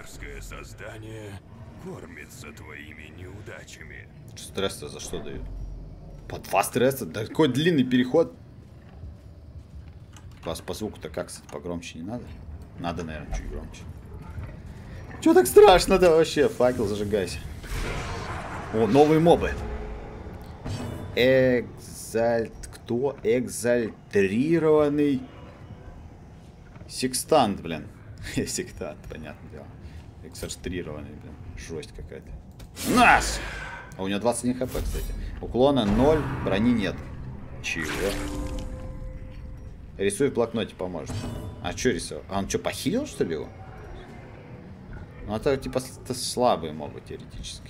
мерзкое создание кормится твоими неудачами. Стресс-то за что дают? По 2 стресса? Да какой длинный переход. По звуку-то как, кстати, погромче не надо? Надо, наверное, чуть громче. Чё так страшно-то вообще? Факел зажигайся. О, новые мобы. Кто? Экзальтрированный секстант, блин. Сектант, понятное дело. Экзальтрированный, блин. Жесть какая-то. Нас! А у него 21 хп, кстати. Уклона 0, брони нет. Чего? Рисуй в блокноте, поможет. А что рисовал? А он что, похилил, что ли, его? Ну, это типа слабые мобы, теоретически.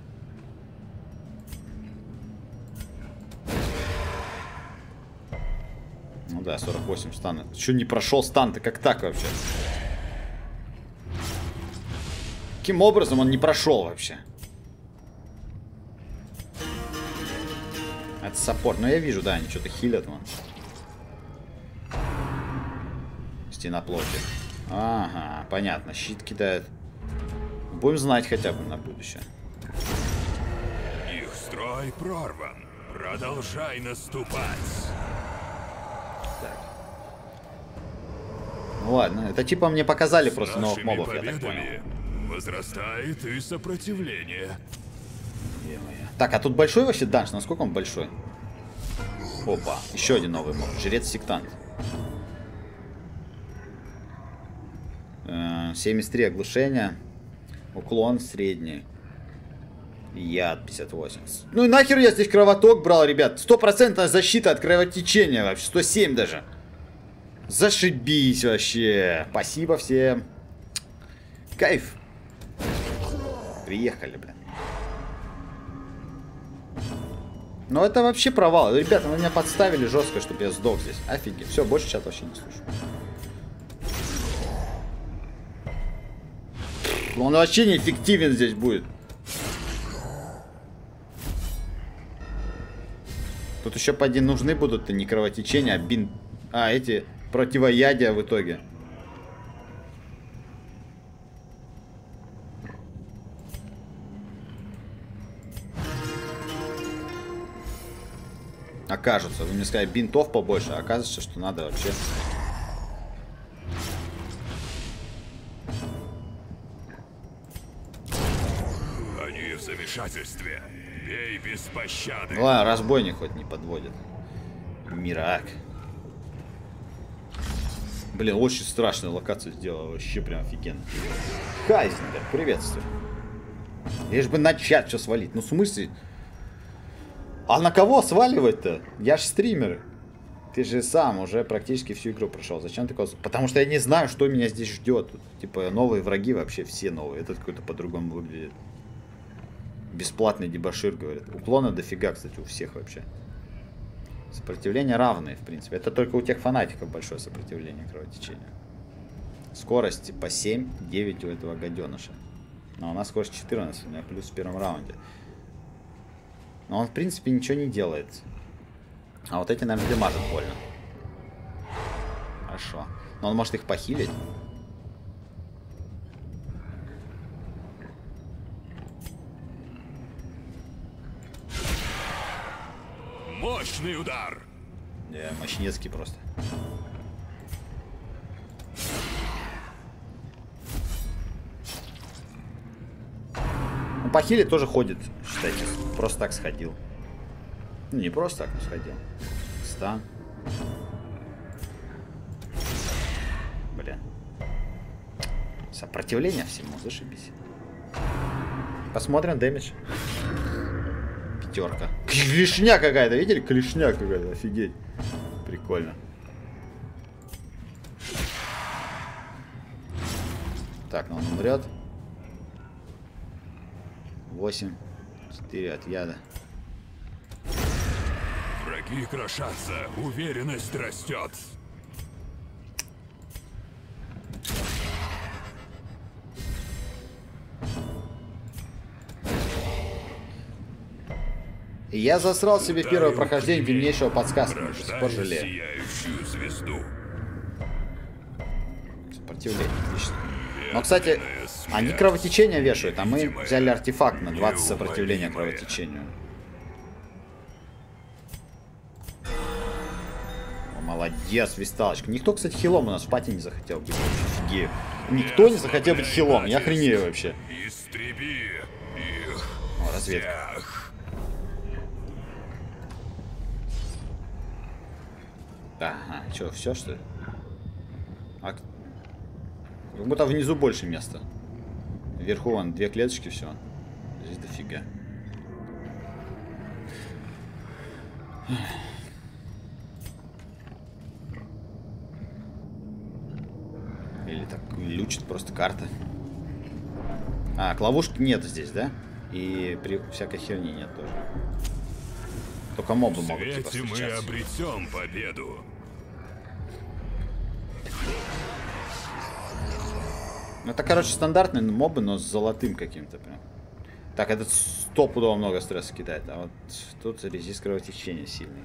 Ну да, 48 стана. Что не прошел стан-то? Как так вообще? Каким образом он не прошел вообще? Это саппорт. Ну я вижу, да, они что-то хилят вон. Стена плоти. Ага, понятно. Щит кидает. Будем знать хотя бы на будущее. Их строй прорван. Продолжай наступать. Так. Ну ладно, это типа мне показали просто новых мобов, я так понял. Возрастает и сопротивление. Так, а тут большой вообще данж? Насколько он большой? Опа, еще один новый моб. Жрец-сектант. 73 оглушения. Уклон средний. Яд 58. Ну и нахер я здесь кровоток брал, ребят. 100% защита от кровотечения вообще. 107 даже. Зашибись вообще. Спасибо всем. Кайф. Приехали, блин. Но это вообще провал. Ребята, вы меня подставили жестко, чтобы я сдох здесь. Офигеть. Все, больше чат вообще не слушаю. Он вообще неэффективен здесь будет. Тут еще по один нужны будут не кровотечения, а бин... А, эти противоядия в итоге. Окажется, вы мне сказали, бинтов побольше, а оказывается, что надо вообще... Они в замешательстве. Бей без пощады. Ладно, разбойник хоть не подводит. Мирак. Блин, очень страшную локацию сделал, вообще прям офигенно. Хайзенберг, приветствую. Лишь бы начать что свалить. Ну в смысле... А на кого сваливать-то? Я ж стример. Ты же сам уже практически всю игру прошел. Зачем такого? Потому что я не знаю, что меня здесь ждет. Типа новые враги вообще все новые. Этот какой-то по-другому выглядит. Бесплатный дебошир, говорят. Уклона дофига, кстати, у всех вообще. Сопротивление равное, в принципе. Это только у тех фанатиков большое сопротивление кровотечения. Скорость по 7-9 у этого гаденыша. Но у нас скорость 14, у меня плюс в первом раунде. Но он, в принципе, ничего не делает. А вот эти, наверное, демажат больно. Хорошо. Но он может их похилить. Мощный удар. Да, мощнецкий просто. Ну, похилить тоже ходит, считайте. Просто так сходил. Ну, не просто так, но сходил. Стан. Блин. Сопротивление всему, зашибись. Посмотрим дэмидж. Пятерка. Клешня какая-то, видели? Клешня какая-то, офигеть. Прикольно. Так, ну он умрет. 8. 4 от яда. Враги крошатся, уверенность растет. И я засрал себе первое прохождение дальнейшего подсказки. До сих пор жалею. Сияющую звезду. Сопротивление, отлично. Но, кстати, Медленная они смерть. кровотечение вешают, а мы Невидимая, взяли артефакт на 20 сопротивления неумолимая. кровотечению. О, молодец, висталочка. Никто, кстати, хилом у нас в пати не захотел быть. Офигею. Никто не захотел быть хилом. Я охренею вообще. Истреби их О, разведка. всех. Ага, что, все что ли? Как будто внизу больше места. Вверху вон 2 клеточки, все. Здесь дофига. Или так лючит просто карта. А, ловушки нет здесь, да? И при всякой херни нет тоже. Только мобы В могут типа свете мы встречаться. обретем победу. Ну, это, короче, стандартные мобы, но с золотым каким-то прям. Так, этот стопудово много стресса кидает, а вот тут резист кровотечения сильный.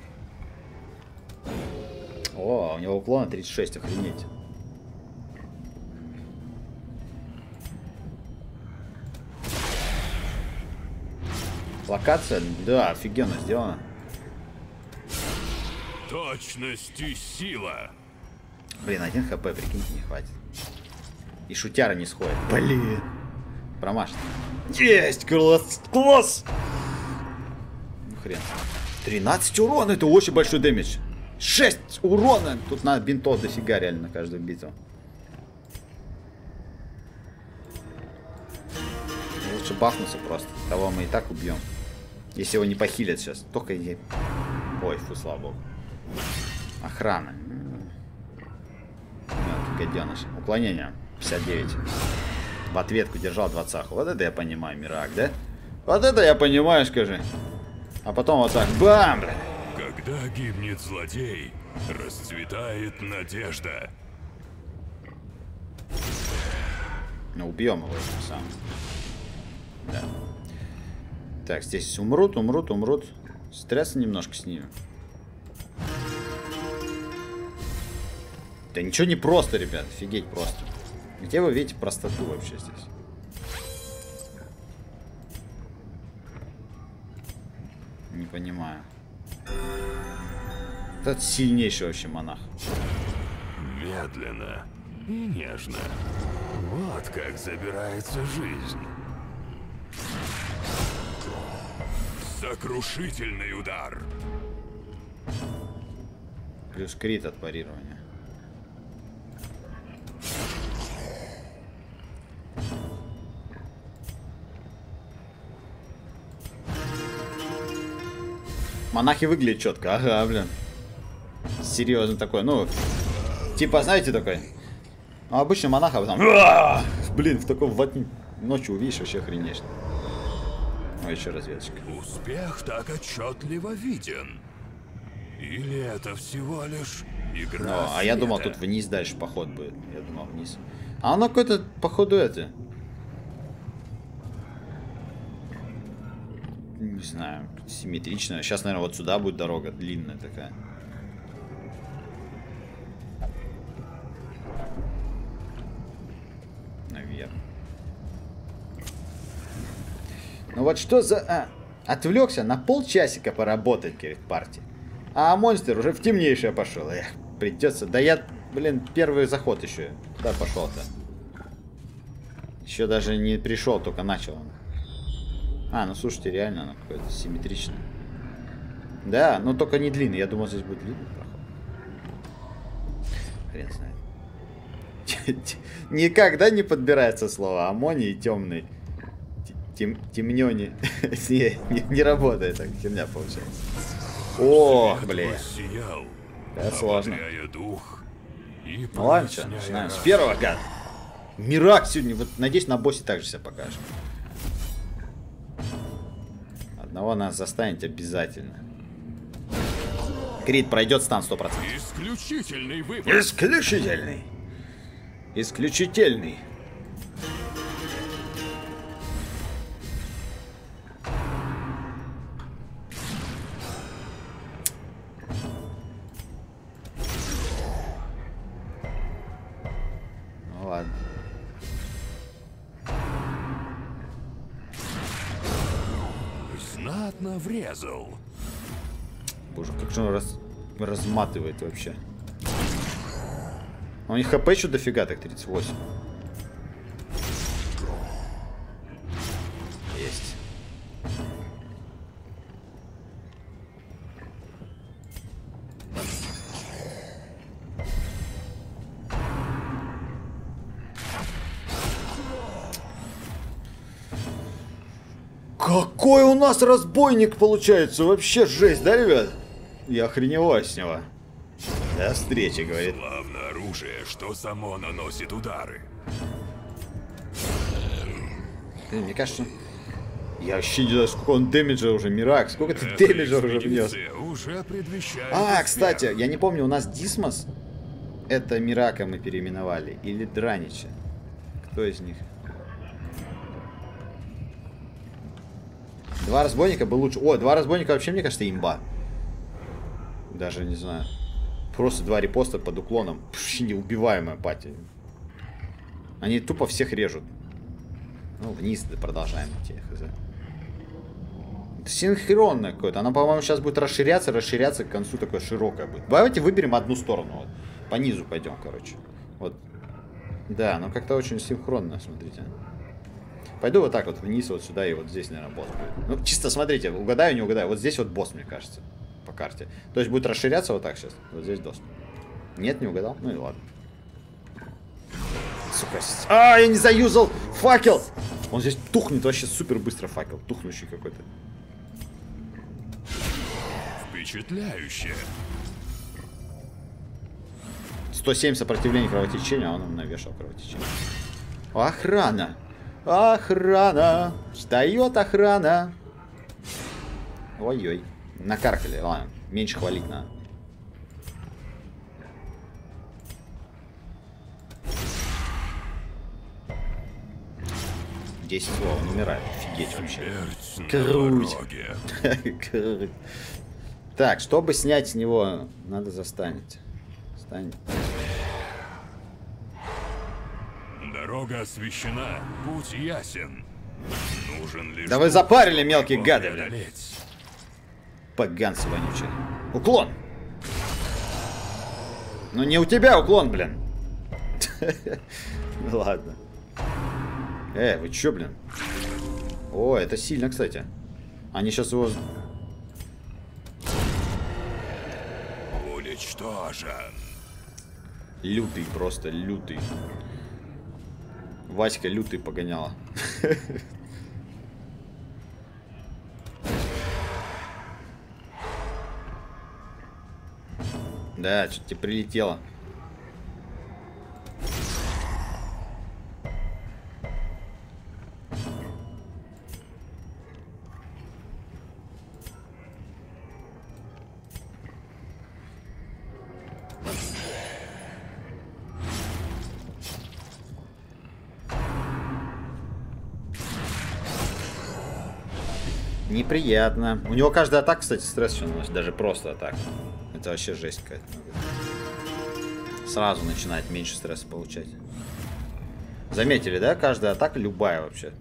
О, у него уклона 36, охренеть. Локация, да, офигенно сделана. Точность и сила. Блин, 1 хп, прикиньте, не хватит. И шутяра не сходит. Блин. Промашь. Есть! Класс! Класс! Ну хрен. 13 урона, это очень большой дэмидж. 6 урона! Тут надо бинтов дофига реально на каждую битву. Лучше бафнуться просто. Того мы и так убьем. Если его не похилят сейчас. Только и... Ой, фу, слава богу. Охрана. Гаденыш. Уклонение. 59. В ответку держал 20. Вот это я понимаю, Мирак, да? Вот это я понимаю, скажи. А потом вот так. Бам! Когда гибнет злодей, расцветает надежда. Ну, убьем его этим самым. Да. Так, здесь умрут. Стресса немножко снимем. Да ничего не просто, ребят. Офигеть просто. Где вы видите простоту вообще здесь? Не понимаю. Это сильнейший вообще монах. Медленно и нежно. Вот как забирается жизнь. Сокрушительный удар. Плюс крит от парирования. Монахи выглядят четко. Ага, блин. Серьезно такой. Ну, типа, знаете, такой. Ну, обычно монах, а потом... Блин, в таком ночью увидишь, вообще охренеешь. Ну, еще разведочка. Успех так отчетливо виден. Или это всего лишь игра Ну, а я думал, света? тут вниз дальше поход будет. Я думал, вниз. А оно какое-то, походу, это... Не знаю, симметричная. Сейчас, наверное, вот сюда будет дорога, длинная такая. Наверх. Ну вот что за... отвлекся на полчасика поработать перед партией. А монстр уже в темнейшее пошел. Эх, придется... Да я, блин, первый заход еще. Куда пошел-то? Еще даже не пришел, только начал он. А, ну слушайте, реально оно какое-то симметричное. Да, но только не длинный. Я думал, здесь будет длинный проход. Хрен знает. Никогда не подбирается слово аммоний и темный. Темнёни. Не работает, так херня получается. Ох, Свет блин. воссиял, Это сложно. ободряя дух и Ну ладно, что, проясняя начинаем с разум. первого гада. Мирак сегодня, вот надеюсь, на боссе также себя покажет. Одного нас застанет обязательно. Крит пройдет стан 100%. Исключительный выбор. Исключительный. Исключительный. Ну ладно. знатно врезал. Боже, как же он разматывает вообще. А у них хп еще дофига, так 38. Есть. Какой у нас разбойник получается! Вообще жесть, да, ребят? Я охреневаю с него. До встречи, говорит. Славное оружие, что само наносит удары. Блин, мне кажется, я вообще не знаю, сколько он дэмэджа уже, Мирак. Сколько ты дэмэджа уже внес? Уже предвещает А, успех. кстати, я не помню, у нас Дисмос, это Мирака мы переименовали, или Дранича? Кто из них? Два разбойника был лучше. О, два разбойника вообще, мне кажется, имба. Даже не знаю. Просто два репоста под уклоном. Вообще неубиваемая пати. Они тупо всех режут. Ну, вниз продолжаем идти. Хз. Это синхронное какое-то. Она, по-моему, сейчас будет расширяться к концу такое широкое будет. Давайте выберем одну сторону. Вот. По низу пойдем, короче. Вот. Да, но как-то очень синхронно, смотрите. Пойду вот так вот вниз, вот сюда, и вот здесь, наверное, босс будет. Ну, чисто смотрите, угадаю, не угадаю. Вот здесь вот босс, мне кажется, по карте. То есть будет расширяться вот так сейчас. Вот здесь босс. Нет, не угадал? Ну и ладно. Сука. А, я не заюзал факел! Он здесь тухнет вообще супер быстро, факел. Тухнущий какой-то. Впечатляюще. 107 сопротивления кровотечения, а он ему навешал кровотечение. Охрана! Охрана! Встает охрана! Ой-ой. Накаркали. Ладно, меньше хвалить надо. Десять слов, он умирает. Офигеть вообще. Круть. Круть. Так, чтобы снять с него, надо застанить. Станет. Дорога освещена, путь ясен. Нужен лишь... Да вы запарили, мелкие гады, блин. преодолеть. Поганцы вонючие. Уклон! Ну не у тебя уклон, блин. Ладно. Вы чё, блин? О, это сильно, кстати. Они сейчас его... Уничтожен. Лютый просто, лютый. Васька лютый погоняла. Да, что-то тебе прилетело. Неприятно. У него каждая атака, кстати, стресс еще наносит, даже просто атака. Это вообще жесть какая-то. Сразу начинает меньше стресса получать. Заметили, да? Каждая атака, любая вообще.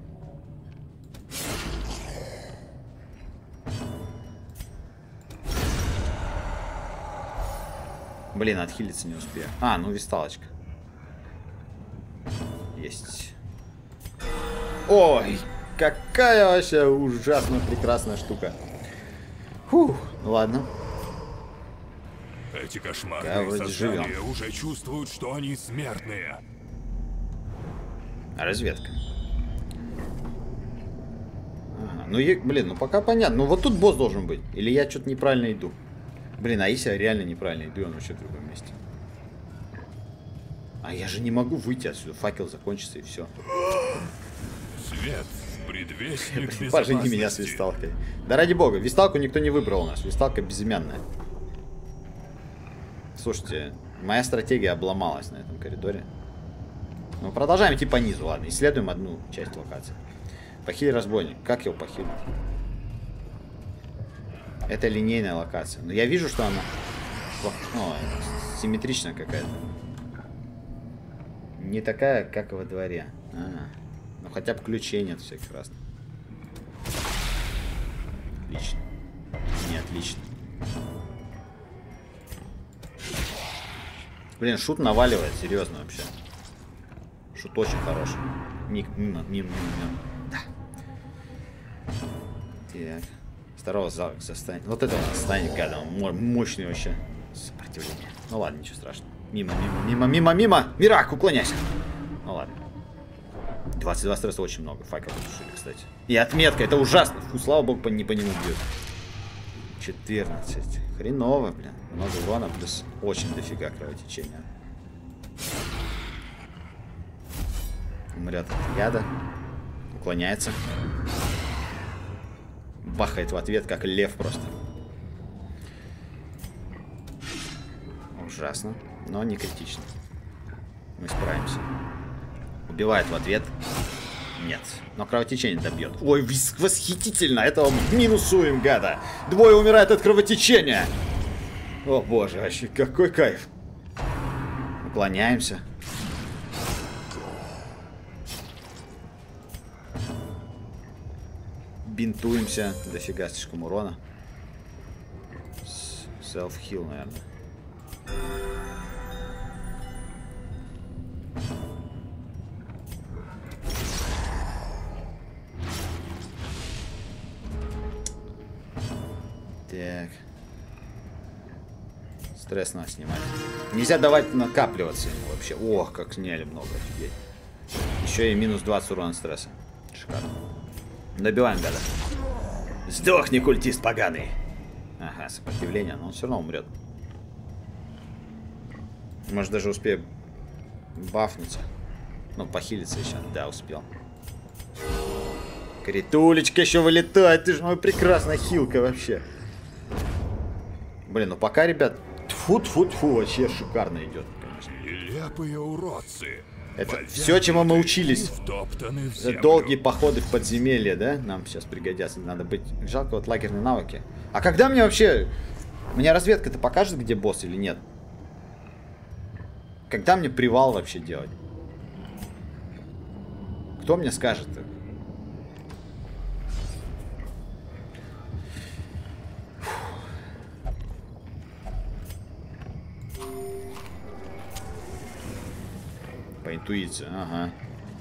Блин, отхилиться не успею. А, ну висталочка. Есть. Ой, какая вообще ужасно прекрасная штука. Фух, ладно. Эти Да, кошмарные вроде создания живем. уже чувствуют, что они смертные. Разведка. Ага. Ну, блин, ну пока понятно. Ну, вот тут босс должен быть. Или я что-то неправильно иду. Блин, а если я реально неправильно иду, он вообще в другом месте. А я же не могу выйти отсюда. Факел закончится и все. Свет, предвестник безопасности. Пожени меня с висталкой. Да ради бога, висталку никто не выбрал у нас. Висталка безымянная. Слушайте, моя стратегия обломалась на этом коридоре. Ну, продолжаем идти по низу, ладно. Исследуем одну часть локации. Похиль разбойник. Как его похилить? Это линейная локация. Но я вижу, что она... О, симметричная какая-то. Не такая, как во дворе. Ну хотя бы ключей нет всяких разных. Отлично. Не отлично. Блин, шут наваливает, серьезно вообще. Шут очень хороший. Мимо. Да. Так. Второго застанет. Вот это у нас станет гадом. Мощный вообще. Сопротивление. Ну ладно, ничего страшного. Мимо. Мирак, уклоняйся. Ну ладно. 22 стресса очень много. Факел потушили, кстати. И отметка, это ужасно. Фу, слава богу, не по нему бьет. 14. Хреново, блин. Много урона, плюс очень дофига кровотечения. Умрет от яда. Уклоняется. Бахает в ответ, как лев просто. Ужасно, но не критично. Мы справимся. Убивает в ответ. Нет, но кровотечение добьет. Ой, восхитительно! Этого минусуем, гада! Двое умирают от кровотечения! О боже, вообще какой кайф! Уклоняемся. Бинтуемся. Дофига слишком урона. Self-heal, наверное. Так. Стресс надо снимать. Нельзя давать накапливаться ему вообще. Ох, как сняли много, офигеть. Еще и минус 20 урона стресса. Шикарно. Добиваем, гада. Сдохни, культист поганый. Ага, сопротивление, но он все равно умрет. Может, даже успею бафнуться. Ну, похилиться еще. Да, успел. Критулечка еще вылетает. Ты же моя прекрасная хилка вообще. Блин, ну пока, ребят, тьфу-тьфу-тьфу, вообще шикарно идет, конечно. Нелепые уродцы. Это все, чему мы учились. Долгие походы в подземелье, да? Нам сейчас пригодятся. Надо быть... Жалко вот лагерные навыки. А когда мне вообще... Мне разведка-то покажет, где босс или нет? Когда мне привал вообще делать? Кто мне скажет-то? По интуиции, ага.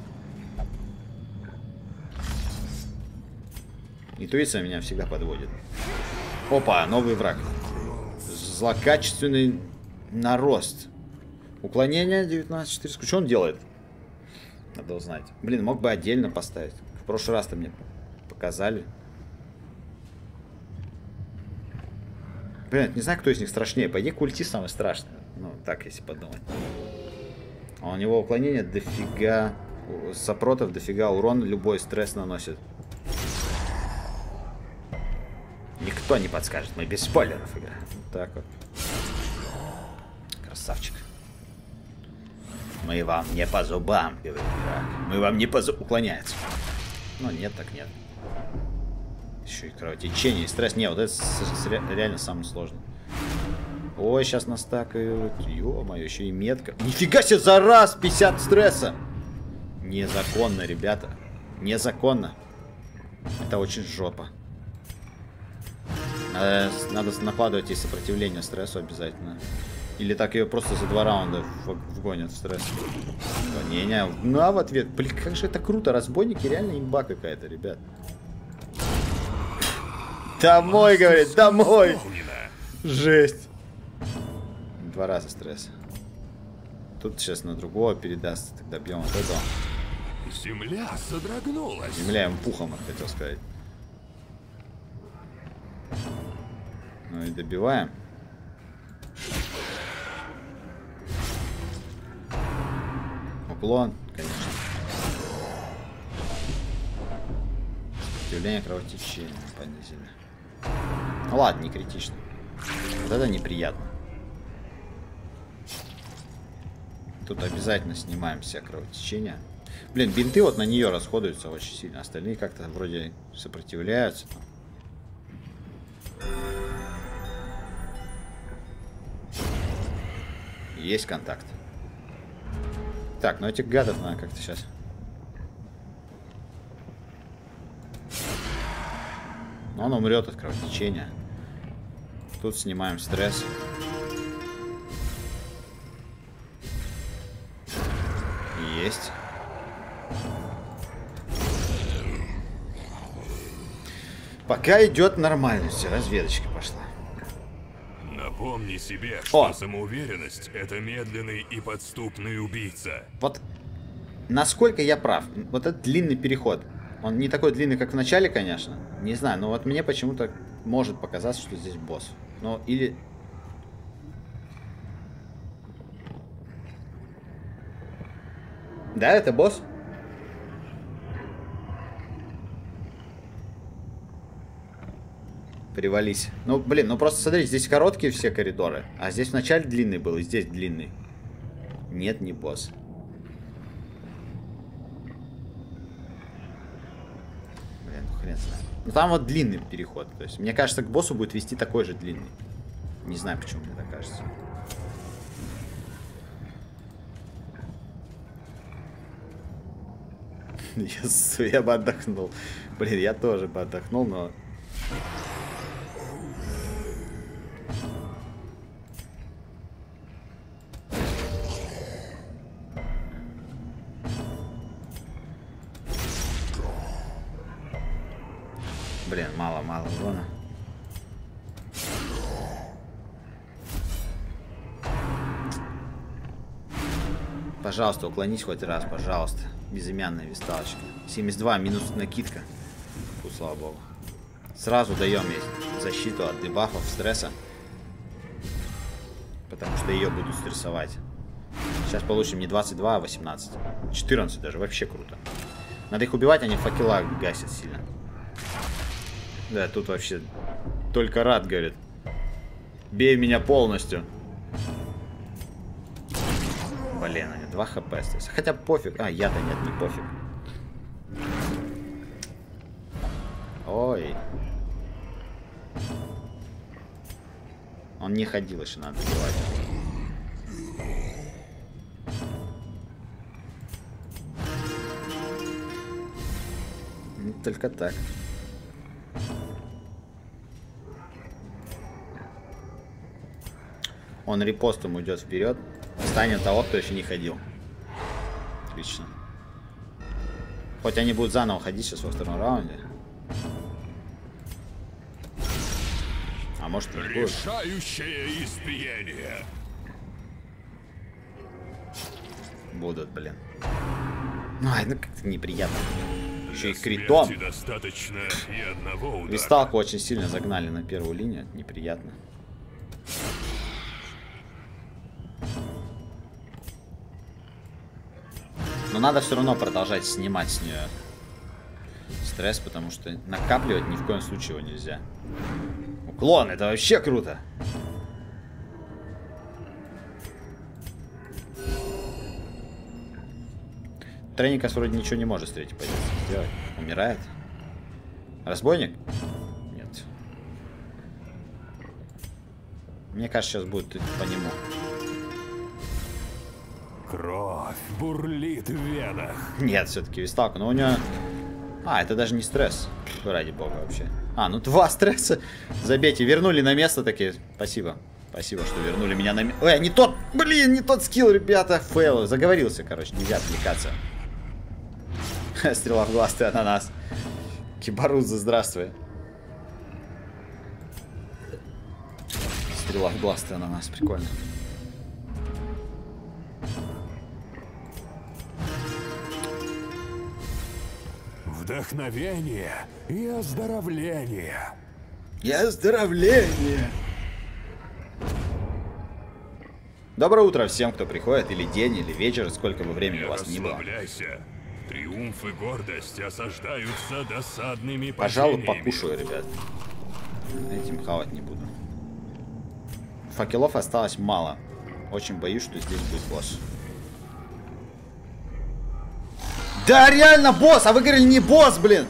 Интуиция меня всегда подводит. Опа, новый враг. Злокачественный нарост. Уклонение 19-4. Что он делает? Надо узнать. Блин, мог бы отдельно поставить. В прошлый раз-то мне показали. Блин, не знаю, кто из них страшнее. По идее, культист самый страшный. Ну, так, если подумать. А у него уклонение дофига. Сопротив дофига. Урон любой стресс наносит. Никто не подскажет. Мы без спойлеров играем. Вот так вот. Красавчик. Мы вам не по зубам, говорит игрок. Мы вам не по зубам. Уклоняется. Ну, нет, так нет. Еще и кровотечение, и стресс. Не, вот это реально самое сложное. Ой, сейчас настакают. Ё-моё, еще и метка. Нифига себе, за раз 50 стресса. Незаконно, ребята. Незаконно. Это очень жопа. Надо накладывать и сопротивление стрессу обязательно. Или так ее просто за 2 раунда вгонят в стресс. Не-не, на в ответ. Блин, как же это круто. Разбойники реально имба какая-то, ребят. Домой, говорит, домой. Жесть. 2 раза стресс. Тут сейчас на другого передастся. Тогда бьем вот этого. Земля содрогнулась. Земля ему пухом, хотел сказать. Ну и добиваем. Уклон, конечно. Сопротивление кровотечения понизили. Ну ладно, не критично. Вот это неприятно. Тут обязательно снимаем все кровотечения. Блин, бинты вот на нее расходуются очень сильно. Остальные как-то вроде сопротивляются. Есть контакт. Так, ну этих гадов надо как-то сейчас. Но он умрет от кровотечения. Тут снимаем стресс. Есть. Пока идет нормально все, разведочка пошла. Напомни себе, что самоуверенность — это медленный и подступный убийца. Вот насколько я прав, вот этот длинный переход, он не такой длинный, как в начале, конечно. Не знаю, но вот мне почему-то может показаться, что здесь босс. Ну, или... Да, это босс? Привались. Ну, блин, ну просто смотри, здесь короткие все коридоры. А здесь вначале длинный был, и здесь длинный. Нет, не босс. Блин, ну хрен знает. Ну там вот длинный переход. То есть, мне кажется, к боссу будет вести такой же длинный. Не знаю, почему мне так кажется. Я бы отдохнул. Блин, я тоже бы отдохнул, но... Блин, мало урона. Пожалуйста, уклонись хоть раз, пожалуйста. Безымянная висталочка. 72 минус накидка. Фу, слава богу. Сразу даем ей защиту от дебафов, стресса. Потому что ее будут стрессовать. Сейчас получим не 22, а 18. 14 даже, вообще круто. Надо их убивать, они факела гасят сильно. Да, тут вообще только рад, говорит. Бей меня полностью. Блин, они 2 хп остаются. Хотя пофиг. А, я-то нет, не пофиг. Ой. Он не ходил, еще надо убивать. Только так. Он репостом уйдет вперед. Станет того, кто еще не ходил. Отлично. Хоть они будут заново ходить сейчас во втором раунде. А может и не будут. Решающее избиение. Будут, блин. Ай, ну как-то неприятно. Еще и критом. Достаточно и одного удара. Висталку очень сильно загнали на первую линию. Неприятно. Но надо все равно продолжать снимать с нее стресс, потому что накапливать ни в коем случае его нельзя. Уклон, это вообще круто. Тренникас вроде ничего не может с третьей позиции сделать. Умирает. Разбойник? Нет. Мне кажется, сейчас будет по нему. Кровь бурлит в венах. Нет, все-таки висталка, но у нее... А, это даже не стресс. Ради бога вообще. А, ну 2 стресса. Забейте, вернули на место такие. Спасибо. Спасибо, что вернули меня на место. Ой, не тот, блин, не тот скилл, ребята. Фейл. Заговорился, короче, нельзя отвлекаться. Стрела в глаз, ты ананас. Кибаруза, здравствуй. Стрела в глаз, ты ананас, прикольно. Вдохновение и оздоровление. И оздоровление. Доброе утро всем, кто приходит, или день, или вечер, сколько бы времени у вас ни было. Триумф и гордость осаждаются досадными Пожалуй, падениями. покушаю, ребят. Этим хавать не буду. Факелов осталось мало. Очень боюсь, что здесь будет босс. Да, реально босс! А вы говорили не босс, блин!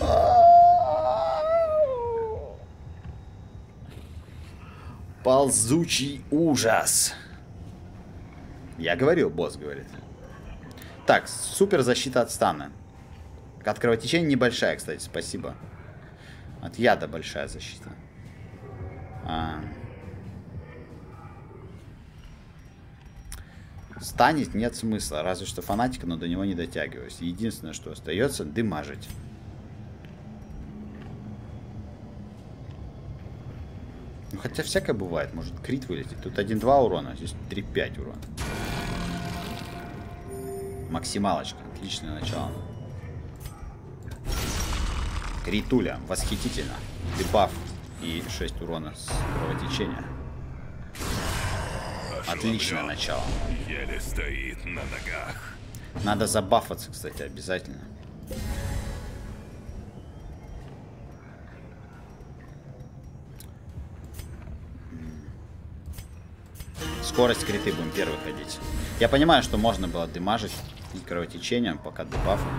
Ползучий ужас. Я говорил, босс говорит. Так, супер защита от стана. От кровотечения небольшая, кстати, спасибо. От яда большая защита. Станет нет смысла. Разве что фанатика, но до него не дотягиваюсь. Единственное, что остается, дымажить. Ну, хотя всякое бывает. Может крит вылетит. Тут 1-2 урона, здесь 3-5 урона. Максималочка. Отличное начало. Критуля. Восхитительно. Дебаф и 6 урона с кровотечения. Отличное начало. Еле стоит на ногах. Надо забафаться, кстати, обязательно. Скорость криты будем первый ходить. Я понимаю, что можно было дымажить и кровотечением, пока дебафы.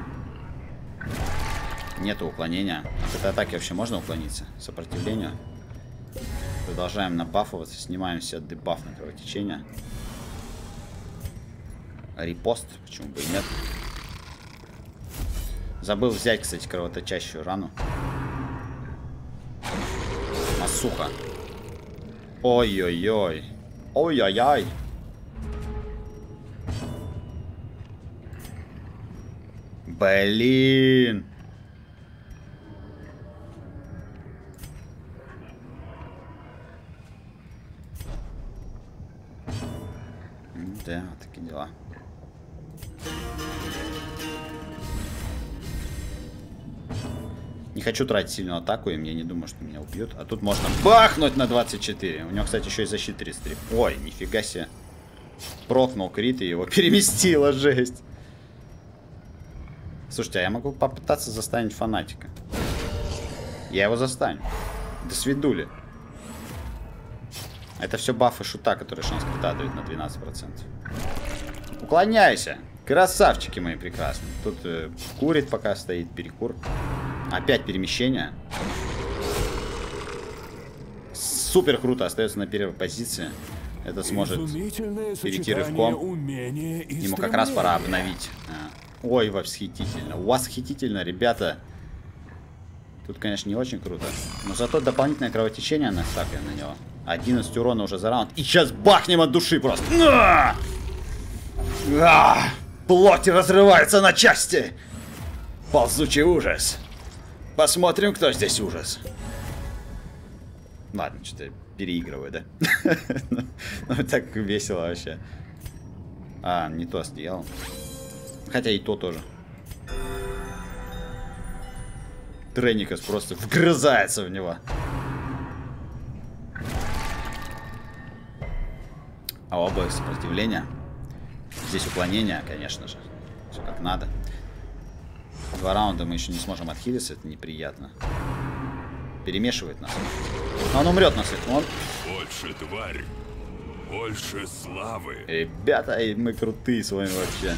Нету уклонения. От этой атаки вообще можно уклониться? Сопротивлению. Продолжаем набафываться. Снимаем себе дебаф на кровотечение. Репост. Почему бы и нет? Забыл взять, кстати, кровоточащую рану. Масуха. Ой-ой-ой. Ой-ой-ой. Блин. Да, такие дела. Не хочу тратить сильную атаку, и я не думаю, что меня убьют. А тут можно бахнуть на 24. У него, кстати, еще и защита 33. Ой, нифига себе. Прокнул крит и его переместило, жесть. Слушайте, а я могу попытаться застанить фанатика. Я его застану. До свидули. Это все бафы шута, который шанс крита дают на 12%. Уклоняйся. Красавчики мои прекрасные. Тут курит пока стоит, перекур. Опять перемещение. Супер круто, остается на первой позиции. Это сможет перейти рывком. Ему как раз пора обновить. Ой, восхитительно. Восхитительно, ребята. Тут, конечно, не очень круто. Но зато дополнительное кровотечение настакиваем на него. 11 урона уже за раунд. И сейчас бахнем от души просто. Плоть разрывается на части. Ползучий ужас. Посмотрим, кто здесь ужас. Ладно, что-то переигрываю, да? Ну, так весело вообще. Не то сделал. Хотя и то тоже. Треникас просто вгрызается в него. А обоих сопротивления. Здесь уклонение, конечно же. Все как надо. 2 раунда мы еще не сможем отхилиться, это неприятно. Перемешивает нас. Но он умрет на секунду. Больше тварь, больше славы. Ребята, мы крутые с вами вообще.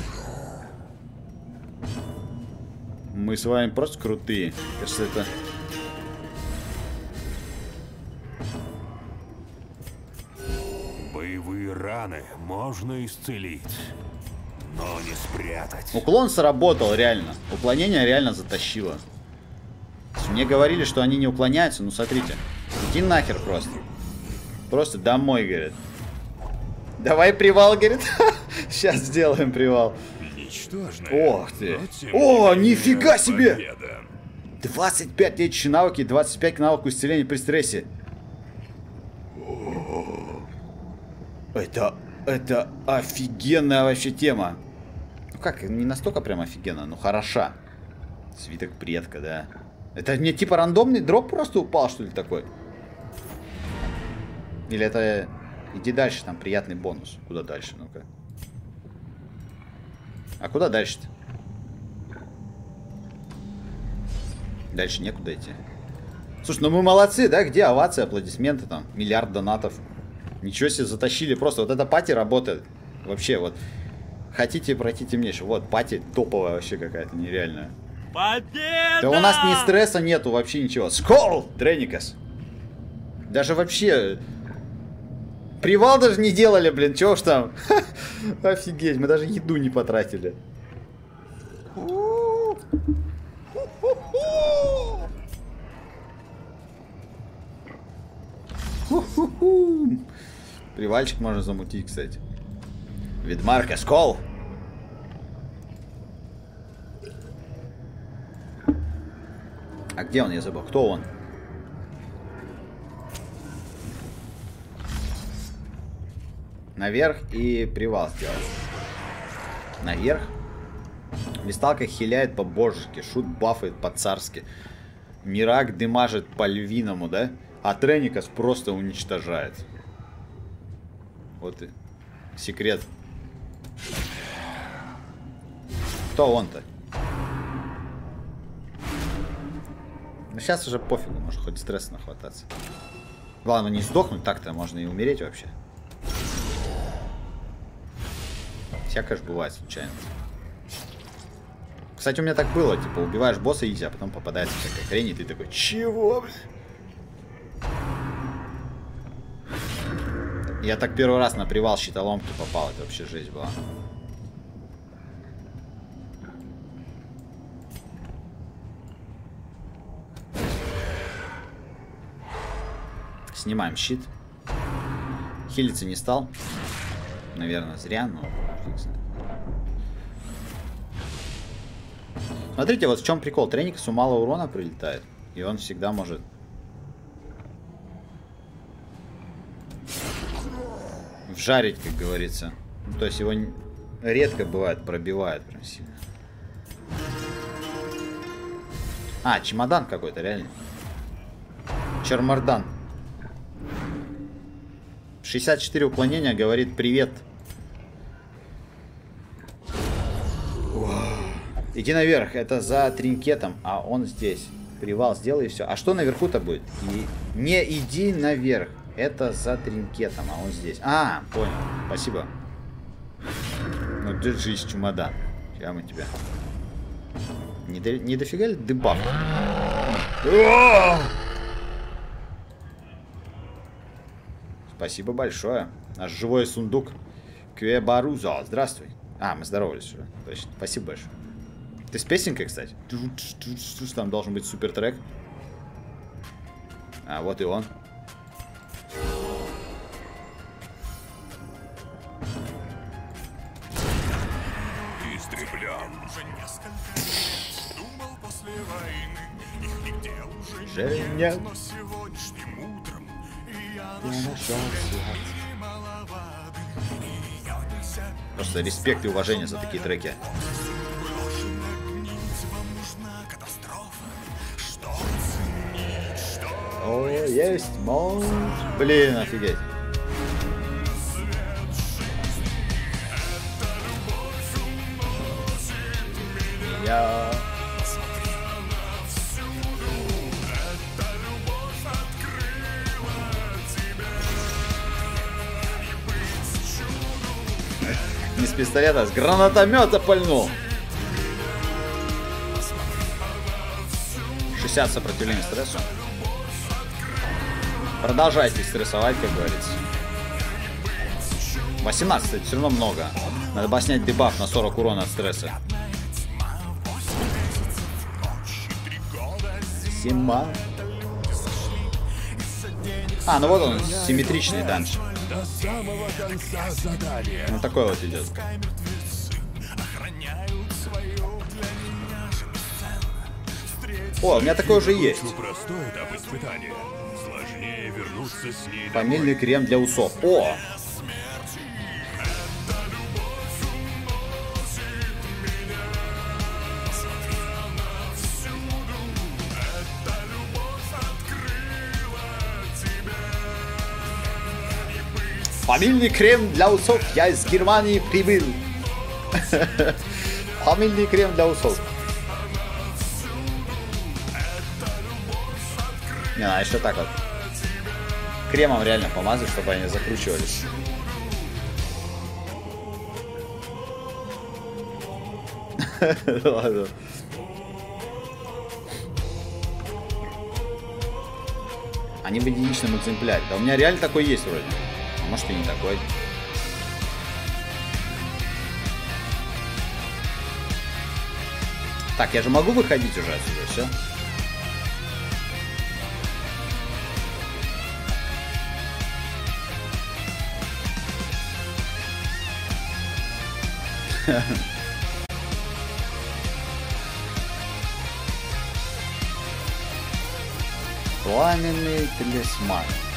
Мы с вами просто крутые. Кажется, это... Боевые раны можно исцелить, но не спрятать. Уклон сработал, реально. Уклонение реально затащило. Мне говорили, что они не уклоняются. Ну, смотрите. Иди нахер просто. Просто домой, говорит. Давай привал, говорит. Сейчас сделаем привал. Ох ты. О, нифига себе. Победа. 25 лечащие навыки, 25 к навыку исцеления при стрессе. Это офигенная вообще тема. Ну как, не настолько прям офигенно, но хороша. Свиток предка, да. Это мне типа рандомный дроп просто упал, что ли, такой? Или это... Иди дальше, там приятный бонус. Куда дальше, ну-ка. А куда дальше-то? Дальше некуда идти. Слушай, ну мы молодцы, да? Где овации, аплодисменты там? Миллиард донатов. Ничего себе, затащили. Просто вот эта пати работает. Вообще, вот. Хотите пройти темнейшее. Вот, пати топовая вообще какая-то, нереальная. Победа! Да у нас ни стресса нету, вообще ничего. Скол! Треникас! Даже вообще... Привал даже не делали, блин, чего ж там? Офигеть, мы даже еду не потратили. Привальчик можно замутить, кстати. Ведьмар Каскол. А где он, я забыл? Кто он? Наверх и привал сделал. Наверх. Висталка хиляет по-божески. Шут бафает по-царски. Мирак дымажит по-львиному, да? А Треникас просто уничтожает. Вот и секрет. Кто он-то? Ну сейчас уже пофигу, может хоть стресс нахвататься. Главное не сдохнуть, так-то можно и умереть вообще. Всякое же бывает случайно. Кстати, у меня так было, типа, убиваешь босса изи, а потом попадается всякая хрень, и ты такой, чего, блин? Я так первый раз на привал щитоломки попал, это вообще жесть была. Снимаем щит. Хилиться не стал. Наверное, зря, но фиг знает. Смотрите, вот в чем прикол. Трениксу мало урона прилетает. И он всегда может... вжарить, как говорится. Ну, то есть его редко бывает пробивает прям сильно. А, чемодан какой-то, реально. Чармардан. 64 уклонения, говорит привет. Иди наверх, это за тринкетом, а он здесь. Привал сделай и все. А что наверху-то будет? Не иди наверх, это за тринкетом, а он здесь. А, понял, спасибо. Ну, держись, чемодан. Сейчас мы тебя... Не дофига ли дебаф? Спасибо большое. Наш живой сундук. Квебарузо. Здравствуй. А, мы здоровались уже. Точно. Спасибо большое. Ты с песенкой, кстати? Там должен быть супер трек. А, вот и он. Женя. Просто респект и уважение за такие треки. О, есть монт. Блин, офигеть. Я... Не с пистолета, а с гранатомета пальнул. 60 сопротивления стрессу. Продолжайте стрессовать, как говорится. 18, это все равно много. Надо бы снять дебаф на 40 урона от стресса. Сима. А, ну вот он, симметричный данж. Ну такой вот идет. О, у меня такой уже есть. Фамильный крем для усов. О! Фамильный крем для усов. Я из Германии прибыл. Фамильный крем для усов. Не, а еще так вот. Кремом реально помазать, чтобы они закручивались. Ладно. Они в единичном экземпляре. Да у меня реально такой есть вроде. А может и не такой. Так, я же могу выходить уже отсюда, все? Пламенный талисман.